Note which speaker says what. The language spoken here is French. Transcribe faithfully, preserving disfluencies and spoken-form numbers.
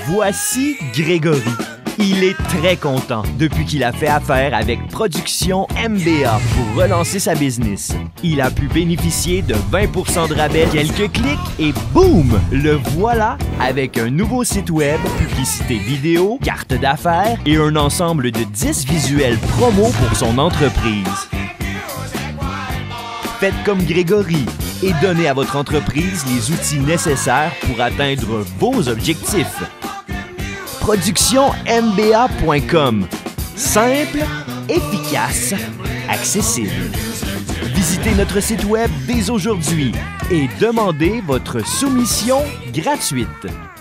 Speaker 1: Voici Grégory. Il est très content depuis qu'il a fait affaire avec Production M B A pour relancer sa business. Il a pu bénéficier de vingt pour cent de rabais, quelques clics et boum! Le voilà avec un nouveau site web, publicité vidéo, carte d'affaires et un ensemble de dix visuels promo pour son entreprise. Faites comme Grégory et donnez à votre entreprise les outils nécessaires pour atteindre vos objectifs. production m b a point com. Simple, efficace, accessible. Visitez notre site web dès aujourd'hui et demandez votre soumission gratuite.